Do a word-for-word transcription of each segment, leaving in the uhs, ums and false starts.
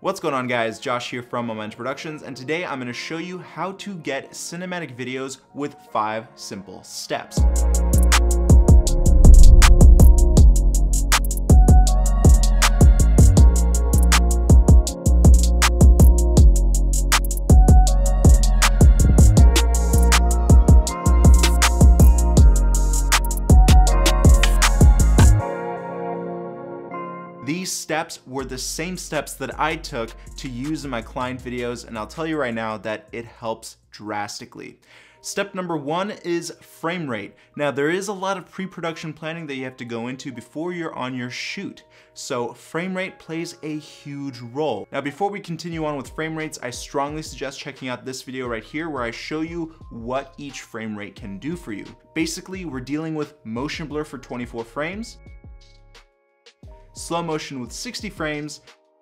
What's going on, guys? Josh here from Momentum Productions, and today I'm going to show you how to get cinematic videos with five simple steps. These steps were the same steps that I took to use in my client videos, and I'll tell you right now that it helps drastically. Step number one is frame rate. Now, there is a lot of pre-production planning that you have to go into before you're on your shoot. So frame rate plays a huge role. Now, before we continue on with frame rates, I strongly suggest checking out this video right here where I show you what each frame rate can do for you. Basically, we're dealing with motion blur for twenty-four frames, slow motion with sixty frames,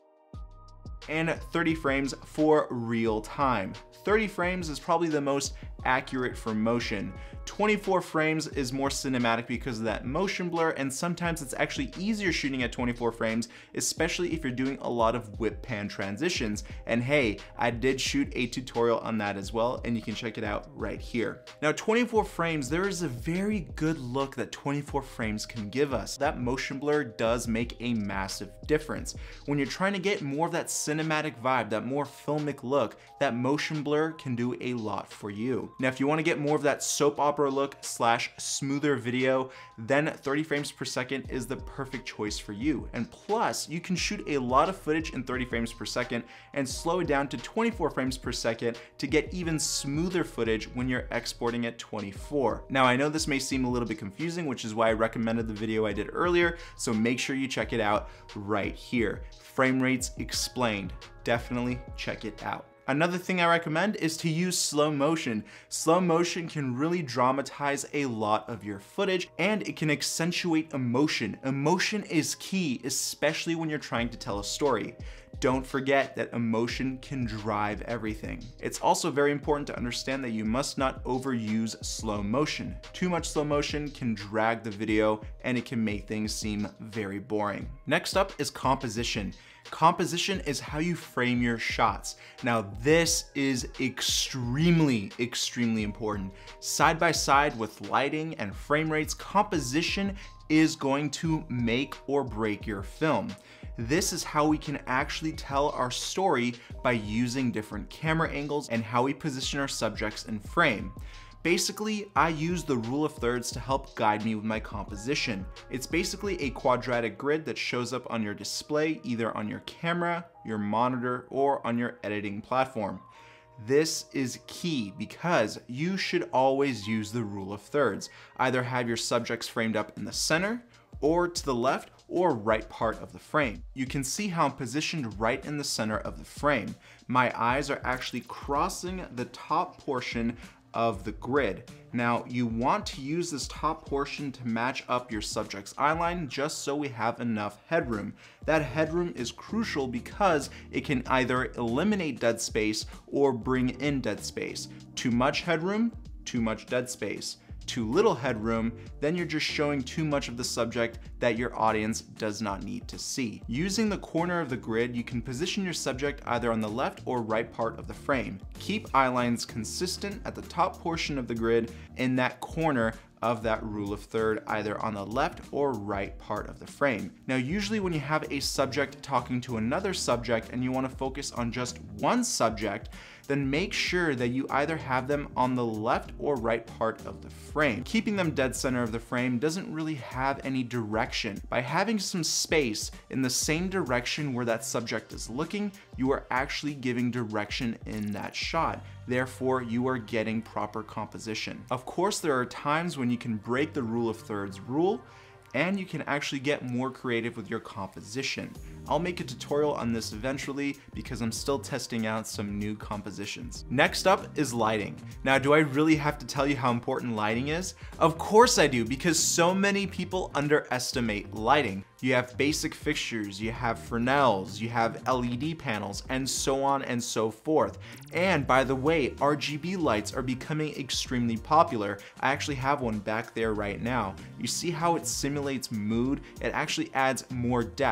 and thirty frames for real time. thirty frames is probably the most accurate for motion. twenty-four frames is more cinematic because of that motion blur, and sometimes it's actually easier shooting at twenty-four frames, especially if you're doing a lot of whip pan transitions. And hey, I did shoot a tutorial on that as well, and you can check it out right here. Now, twenty-four frames, there is a very good look that twenty-four frames can give us. That motion blur does make a massive difference. When you're trying to get more of that cinematic vibe, that more filmic look, that motion blur can do a lot for you. Now, if you want to get more of that soap opera look slash smoother video, then thirty frames per second is the perfect choice for you. And plus, you can shoot a lot of footage in thirty frames per second and slow it down to twenty-four frames per second to get even smoother footage when you're exporting at twenty-four. Now, I know this may seem a little bit confusing, which is why I recommended the video I did earlier, so make sure you check it out right here. Frame rates explained. Definitely check it out. Another thing I recommend is to use slow motion. Slow motion can really dramatize a lot of your footage, and it can accentuate emotion. Emotion is key, especially when you're trying to tell a story. Don't forget that emotion can drive everything. It's also very important to understand that you must not overuse slow motion. Too much slow motion can drag the video, and it can make things seem very boring. Next up is composition. Composition is how you frame your shots. Now, this is extremely, extremely important. Side by side with lighting and frame rates, composition is going to make or break your film. This is how we can actually tell our story by using different camera angles and how we position our subjects in frame. Basically, I use the rule of thirds to help guide me with my composition. It's basically a quadratic grid that shows up on your display, either on your camera, your monitor, or on your editing platform. This is key because you should always use the rule of thirds. Either have your subjects framed up in the center, or to the left or right part of the frame. You can see how I'm positioned right in the center of the frame. My eyes are actually crossing the top portion of the grid. Now, you want to use this top portion to match up your subject's eyeline just so we have enough headroom. That headroom is crucial because it can either eliminate dead space or bring in dead space. Too much headroom, too much dead space. Too little headroom, then you're just showing too much of the subject that your audience does not need to see. Using the corner of the grid, you can position your subject either on the left or right part of the frame. Keep eye lines consistent at the top portion of the grid in that corner of that rule of third, either on the left or right part of the frame. Now, usually when you have a subject talking to another subject and you want to focus on just one subject, then make sure that you either have them on the left or right part of the frame. Keeping them dead center of the frame doesn't really have any direction. By having some space in the same direction where that subject is looking, you are actually giving direction in that shot. Therefore, you are getting proper composition. Of course, there are times when you can break the rule of thirds rule, and you can actually get more creative with your composition. I'll make a tutorial on this eventually because I'm still testing out some new compositions. Next up is lighting. Now, do I really have to tell you how important lighting is? Of course I do, because so many people underestimate lighting. You have basic fixtures, you have Fresnels, you have L E D panels, and so on and so forth. And by the way, R G B lights are becoming extremely popular. I actually have one back there right now. You see how it simulates mood? It actually adds more depth.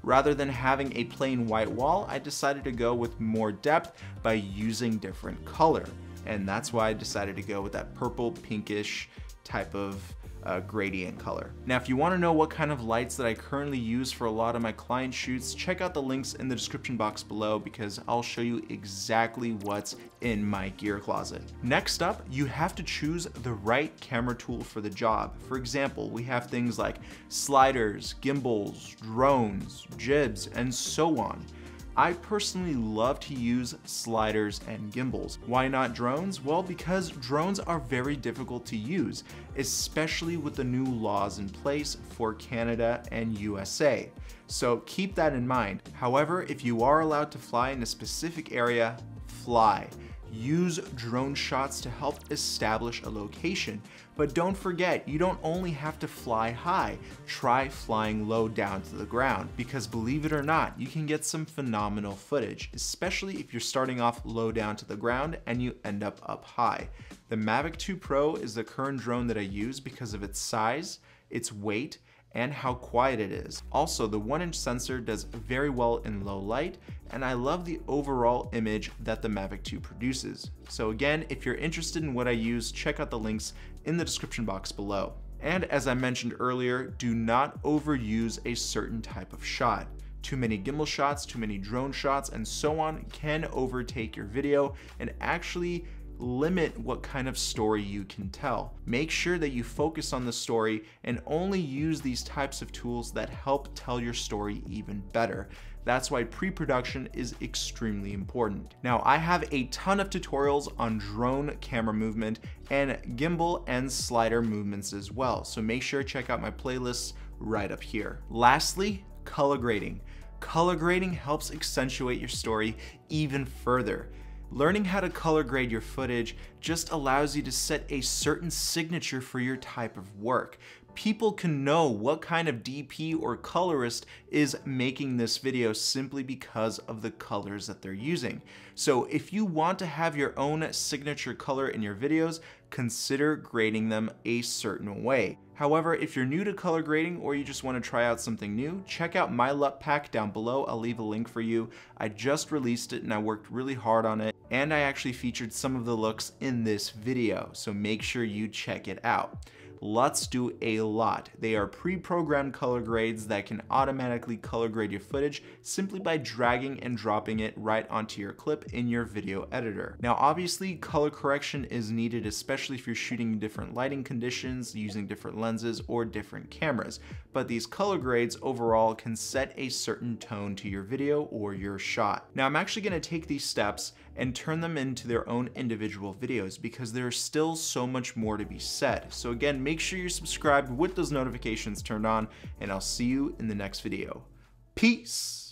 Rather than having a plain white wall, I decided to go with more depth by using different color. And that's why I decided to go with that purple pinkish type of Uh, gradient color. Now, if you want to know what kind of lights that I currently use for a lot of my client shoots, check out the links in the description box below because I'll show you exactly what's in my gear closet. Next up, you have to choose the right camera tool for the job. For example, we have things like sliders, gimbals, drones, jibs, and so on. I personally love to use sliders and gimbals. Why not drones? Well, because drones are very difficult to use, especially with the new laws in place for Canada and U S A. So keep that in mind. However, if you are allowed to fly in a specific area, fly. Use drone shots to help establish a location. But don't forget, you don't only have to fly high. Try flying low down to the ground, because believe it or not, you can get some phenomenal footage, especially if you're starting off low down to the ground and you end up up high. The Mavic two Pro is the current drone that I use because of its size, its weight, and how quiet it is. Also, the one inch sensor does very well in low light, and I love the overall image that the Mavic two produces. So again, if you're interested in what I use, check out the links in the description box below. And as I mentioned earlier, do not overuse a certain type of shot. Too many gimbal shots, too many drone shots, and so on can overtake your video and actually limit what kind of story you can tell. Make sure that you focus on the story and only use these types of tools that help tell your story even better. That's why pre-production is extremely important. Now, I have a ton of tutorials on drone camera movement and gimbal and slider movements as well, so make sure to check out my playlists right up here. Lastly, color grading. Color grading helps accentuate your story even further. Learning how to color grade your footage just allows you to set a certain signature for your type of work. People can know what kind of D P or colorist is making this video simply because of the colors that they're using. So if you want to have your own signature color in your videos, consider grading them a certain way. However, if you're new to color grading or you just want to try out something new, check out my LUT pack down below. I'll leave a link for you. I just released it and I worked really hard on it, and I actually featured some of the looks in this video, so make sure you check it out. LUTs do a lot. They are pre-programmed color grades that can automatically color grade your footage simply by dragging and dropping it right onto your clip in your video editor. Now, obviously, color correction is needed, especially if you're shooting in different lighting conditions, using different lenses or different cameras. But these color grades overall can set a certain tone to your video or your shot. Now, I'm actually going to take these steps and turn them into their own individual videos because there's still so much more to be said. So again, make sure you're subscribed with those notifications turned on, and I'll see you in the next video. Peace!